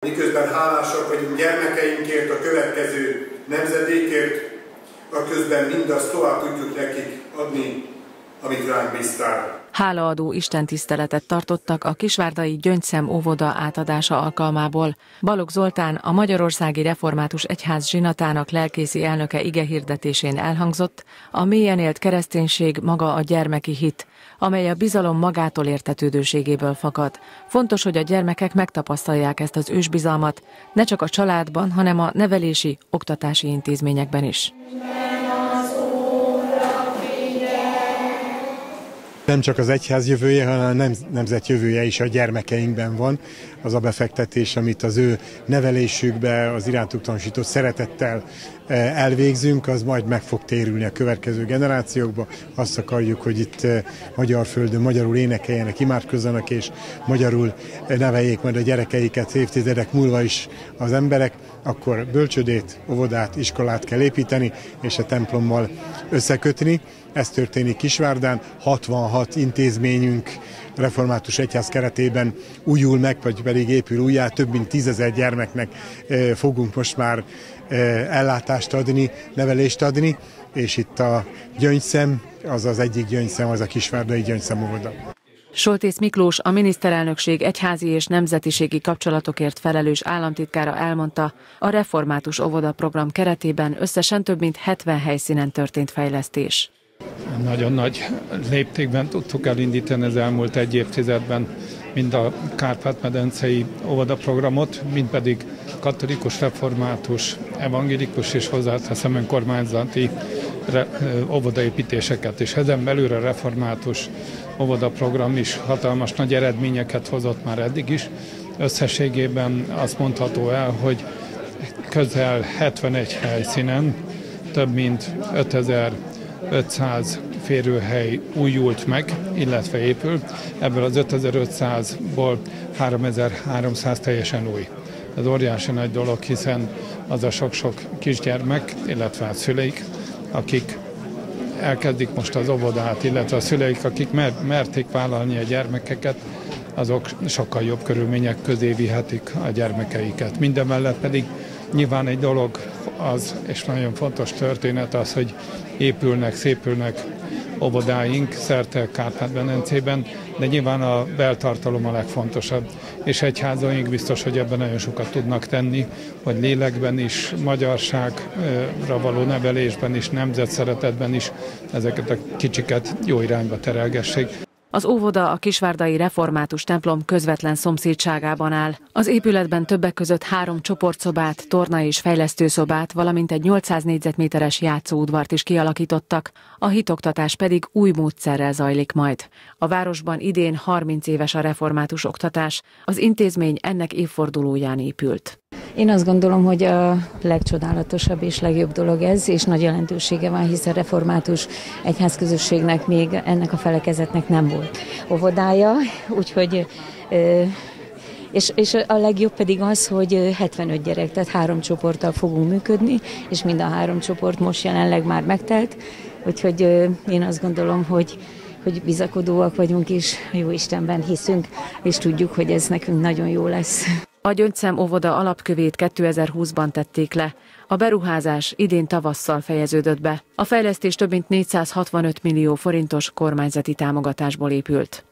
Miközben hálásak vagyunk gyermekeinkért, a következő nemzedékért, aközben mindazt tovább tudjuk nekik adni, amit ránk bíztál. Hálaadó istentiszteletet tartottak a kisvárdai Gyöngyszem óvoda átadása alkalmából. Balogh Zoltán, a Magyarországi Református Egyház zsinatának lelkészi elnöke igehirdetésén elhangzott: a mélyen élt kereszténység maga a gyermeki hit, amely a bizalom magától értetődőségéből fakad. Fontos, hogy a gyermekek megtapasztalják ezt az ősbizalmat, ne csak a családban, hanem a nevelési, oktatási intézményekben is. Nem csak az egyház jövője, hanem a nemzet jövője is a gyermekeinkben van. Az a befektetés, amit az ő nevelésükbe, az irántuk tanúsított szeretettel elvégzünk, az majd meg fog térülni a következő generációkba. Azt akarjuk, hogy itt magyar földön magyarul énekeljenek, imádkozzanak, és magyarul neveljék majd a gyerekeiket évtizedek múlva is az emberek. Akkor bölcsődét, óvodát, iskolát kell építeni, és a templommal összekötni. Ez történik Kisvárdán, 66 intézményünk református egyház keretében újul meg, vagy pedig épül újjá, több mint 10 000 gyermeknek fogunk most már ellátást adni, nevelést adni, és itt a Gyöngyszem, az egyik Gyöngyszem, az a kisvárdai Gyöngyszem óvoda. Soltész Miklós, a miniszterelnökség egyházi és nemzetiségi kapcsolatokért felelős államtitkára elmondta, a református óvoda program keretében összesen több mint 70 helyszínen történt fejlesztés. Nagyon nagy léptékben tudtuk elindítani az elmúlt egy évtizedben mind a Kárpát-medencei óvodaprogramot, mind pedig katolikus, református, evangélikus és hozzáteszem önkormányzati óvodaépítéseket. És ezen belül a református óvodaprogram is hatalmas nagy eredményeket hozott már eddig is. Összességében azt mondható el, hogy közel 71 helyszínen több mint 5500 férőhely újult meg, illetve épül. Ebből az 5500-ból 3300 teljesen új. Ez óriási nagy dolog, hiszen az a sok-sok kisgyermek, illetve a szüleik, akik elkezdik most az óvodát, illetve a szüleik, akik merték vállalni a gyermekeket, azok sokkal jobb körülmények közé vihetik a gyermekeiket. Mindemellett pedig nyilván egy dolog az, és nagyon fontos történet az, hogy szépülnek óvodáink szerte Kárpát-medencében, de nyilván a beltartalom a legfontosabb, és egyházaink biztos, hogy ebben nagyon sokat tudnak tenni, hogy lélekben is, magyarságra való nevelésben is, nemzetszeretetben is ezeket a kicsiket jó irányba terelgessék. Az óvoda a kisvárdai református templom közvetlen szomszédságában áll. Az épületben többek között 3 csoportszobát, torna- és fejlesztőszobát, valamint egy 800 négyzetméteres játszóudvart is kialakítottak, a hitoktatás pedig új módszerrel zajlik majd. A városban idén 30 éves a református oktatás, az intézmény ennek évfordulóján épült. Én azt gondolom, hogy a legcsodálatosabb és legjobb dolog ez, és nagy jelentősége van, hiszen református egyházközösségnek még ennek a felekezetnek nem volt óvodája, úgyhogy és a legjobb pedig az, hogy 75 gyerek, tehát 3 csoporttal fogunk működni, és mind a 3 csoport most jelenleg már megtelt, úgyhogy én azt gondolom, hogy bizakodóak vagyunk, és jó Istenben hiszünk, és tudjuk, hogy ez nekünk nagyon jó lesz. A Gyöngyszem óvoda alapkövét 2020-ban tették le. A beruházás idén tavasszal fejeződött be. A fejlesztés több mint 465 millió forintos kormányzati támogatásból épült.